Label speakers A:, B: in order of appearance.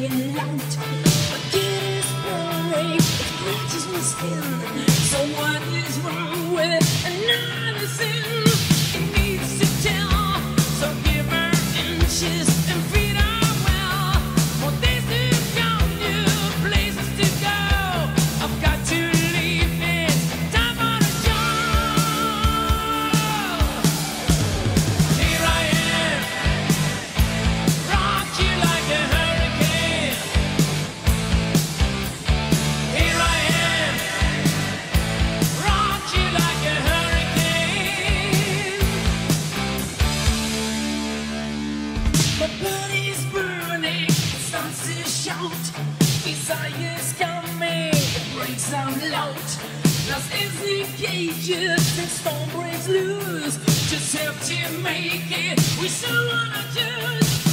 A: getting light. My kid is burning, it scratches my skin. So what is wrong with another sin? It needs to tell, so give her inches and feed her well. More days to come, new places to go. I've got to leave, it's time for the show. Here I am, rock you like a hurricane. Here I am, rock you like a hurricane. My body's burning, it starts to shout. Desire's coming, it breaks out loud. Lost is the cages and storm breaks loose. Just help to make it, we still wanna choose.